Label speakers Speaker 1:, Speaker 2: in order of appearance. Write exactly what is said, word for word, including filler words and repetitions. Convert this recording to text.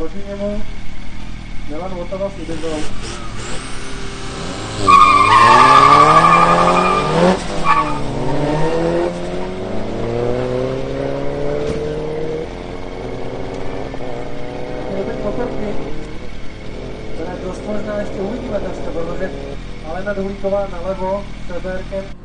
Speaker 1: proti němu. Milan Votava s Ibizou. Je teď pokorky, které dost možná ještě uvidíme dneska, protože Alena Dohlíková nalevo s Seberkem